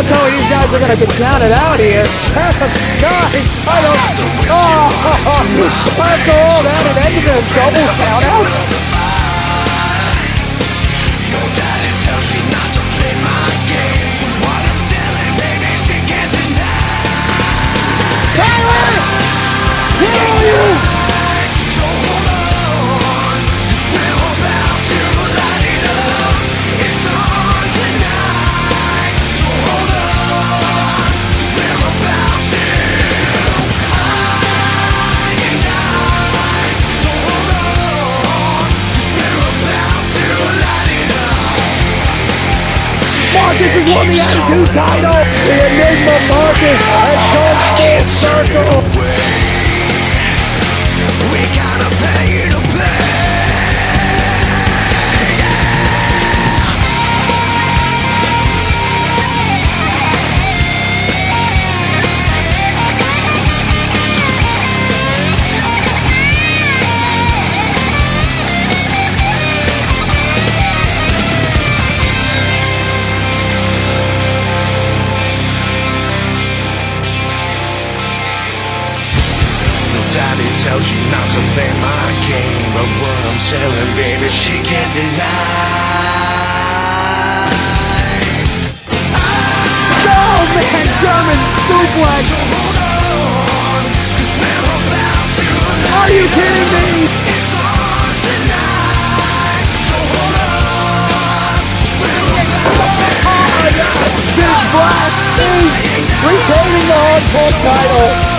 Looks like these guys are gonna get counted out here. 9 titles. Oh, after all that, it ended in a double count out. Your daddy tells you not to play my game. What I'm telling, baby, she can't deny. Tyler! Where are you? So hold on, 'cause we're about to light it up. It's on tonight. So hold on, 'cause we're about to. So hold on, 'cause we're about to light it up. Marcus has won the Attitude title. The Enigma Marcus has come full circle. We gotta pay to play. Daddy tells you not to play my game, but what I'm selling, baby, she can't deny. Oh man, German suplex. Hold on, 'cause we're about to light. Are you kidding me? It's on tonight, so hold on, 'cause we're about to. Big Black Ace retaining the Hardcore title.